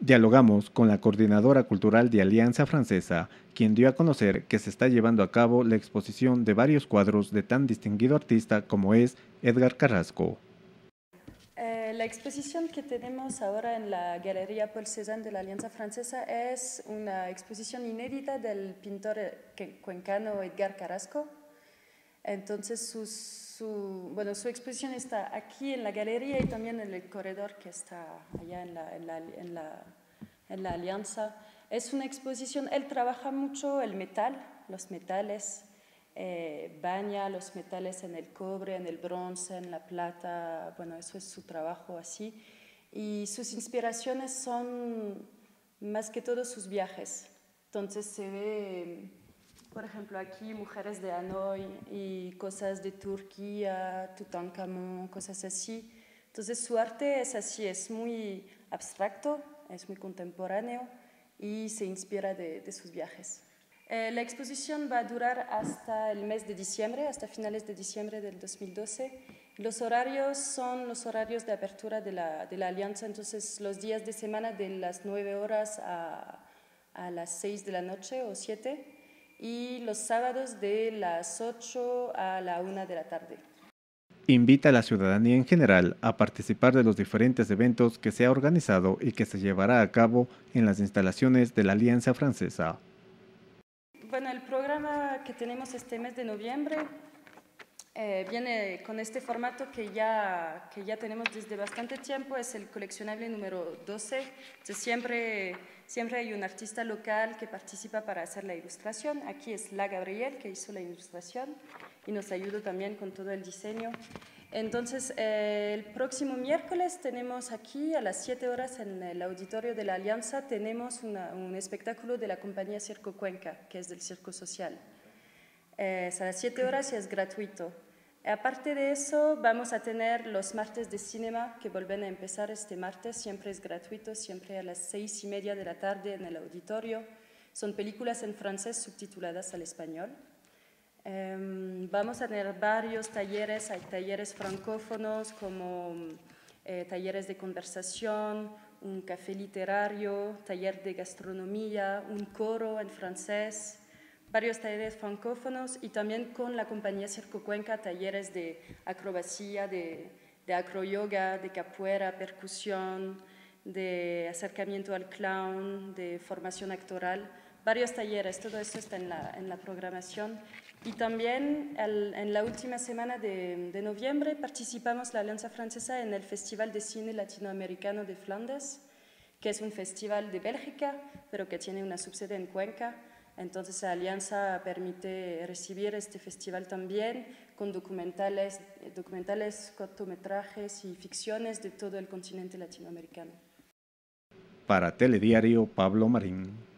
Dialogamos con la coordinadora cultural de Alianza Francesa, quien dio a conocer que se está llevando a cabo la exposición de varios cuadros de tan distinguido artista como es Edgar Carrasco. La exposición que tenemos ahora en la Galería Paul Cézanne de la Alianza Francesa es una exposición inédita del pintor cuencano Edgar Carrasco. Entonces su exposición está aquí en la galería y también en el corredor que está allá en la Alianza. Es una exposición, él trabaja mucho el metal, los metales, baña los metales en el cobre, en el bronce, en la plata, bueno, eso es su trabajo así. Y sus inspiraciones son más que todo sus viajes. Entonces se ve, por ejemplo, aquí mujeres de Hanoi y cosas de Turquía, Tutankamón, cosas así. Entonces su arte es así, es muy abstracto, es muy contemporáneo y se inspira de sus viajes. La exposición va a durar hasta el mes de diciembre, hasta finales de diciembre del 2012. Los horarios son los horarios de apertura de la Alianza, entonces los días de semana de las 9 horas a las 6 de la noche o 7 y los sábados de las 8 a la 1 de la tarde. Invita a la ciudadanía en general a participar de los diferentes eventos que se ha organizado y que se llevará a cabo en las instalaciones de la Alianza Francesa. Bueno, el programa que tenemos este mes de noviembre viene con este formato que ya tenemos desde bastante tiempo, es el coleccionable número 12. Entonces siempre hay un artista local que participa para hacer la ilustración. Aquí es La Gabriel que hizo la ilustración y nos ayudó también con todo el diseño. Entonces, el próximo miércoles tenemos aquí a las 7 horas en el auditorio de la Alianza, tenemos un espectáculo de la compañía Circo Cuenca, que es del Circo Social. Es a las 7 horas y es gratuito. Aparte de eso, vamos a tener los martes de cinema que vuelven a empezar este martes, siempre es gratuito, siempre a las 6:30 de la tarde en el auditorio. Son películas en francés subtituladas al español. Vamos a tener varios talleres, hay talleres francófonos como talleres de conversación, un café literario, taller de gastronomía, un coro en francés, varios talleres francófonos y también con la compañía Circo Cuenca talleres de acrobacia, de acroyoga, de capoeira, percusión, de acercamiento al clown, de formación actoral, varios talleres, todo esto está en la programación. Y también en la última semana de noviembre participamos la Alianza Francesa en el Festival de Cine Latinoamericano de Flandes, que es un festival de Bélgica, pero que tiene una subsede en Cuenca. Entonces la Alianza permite recibir este festival también con documentales, cortometrajes y ficciones de todo el continente latinoamericano. Para Telediario, Pablo Marín.